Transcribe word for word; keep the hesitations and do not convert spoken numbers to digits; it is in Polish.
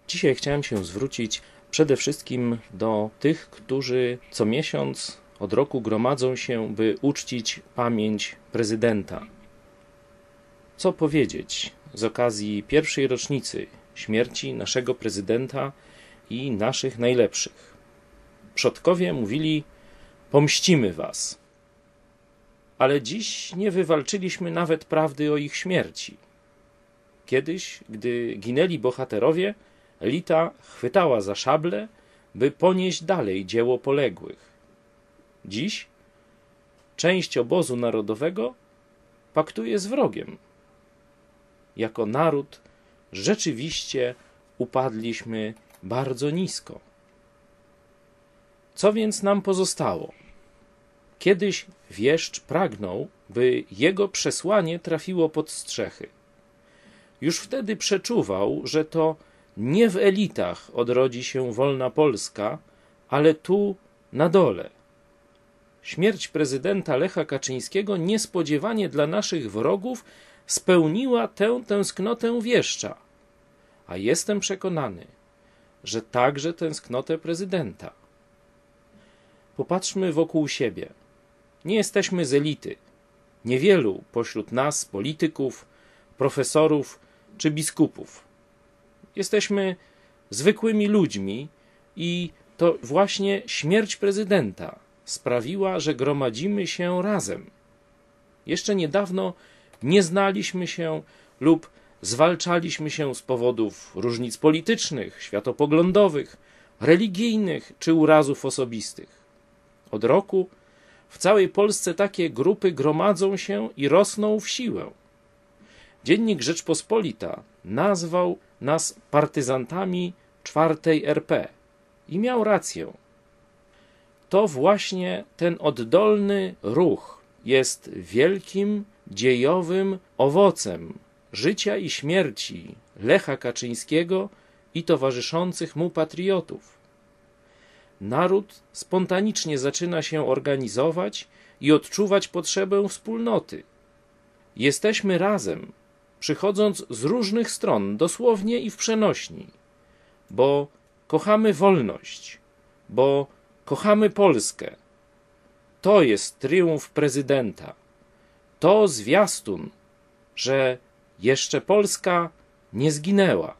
Dzisiaj chciałem się zwrócić przede wszystkim do tych, którzy co miesiąc od roku gromadzą się, by uczcić pamięć prezydenta. Co powiedzieć z okazji pierwszej rocznicy śmierci naszego prezydenta i naszych najlepszych? Przodkowie mówili: pomścimy was. Ale dziś nie wywalczyliśmy nawet prawdy o ich śmierci. Kiedyś, gdy ginęli bohaterowie, elita chwytała za szable, by ponieść dalej dzieło poległych. Dziś część obozu narodowego paktuje z wrogiem. Jako naród rzeczywiście upadliśmy bardzo nisko. Co więc nam pozostało? Kiedyś wieszcz pragnął, by jego przesłanie trafiło pod strzechy. Już wtedy przeczuwał, że to nie w elitach odrodzi się wolna Polska, ale tu na dole. Śmierć prezydenta Lecha Kaczyńskiego niespodziewanie dla naszych wrogów spełniła tę tęsknotę wieszcza, a jestem przekonany, że także tęsknotę prezydenta. Popatrzmy wokół siebie. Nie jesteśmy z elity. Niewielu pośród nas, polityków, profesorów czy biskupów. Jesteśmy zwykłymi ludźmi i to właśnie śmierć prezydenta sprawiła, że gromadzimy się razem. Jeszcze niedawno nie znaliśmy się lub zwalczaliśmy się z powodów różnic politycznych, światopoglądowych, religijnych czy urazów osobistych. Od roku w całej Polsce takie grupy gromadzą się i rosną w siłę. Dziennik Rzeczpospolita nazwał nas partyzantami czwartej R P i miał rację. To właśnie ten oddolny ruch jest wielkim, dziejowym owocem życia i śmierci Lecha Kaczyńskiego i towarzyszących mu patriotów. Naród spontanicznie zaczyna się organizować i odczuwać potrzebę wspólnoty. Jesteśmy razem, przychodząc z różnych stron, dosłownie i w przenośni, bo kochamy wolność, bo kochamy Polskę. To jest triumf prezydenta. To zwiastun, że jeszcze Polska nie zginęła.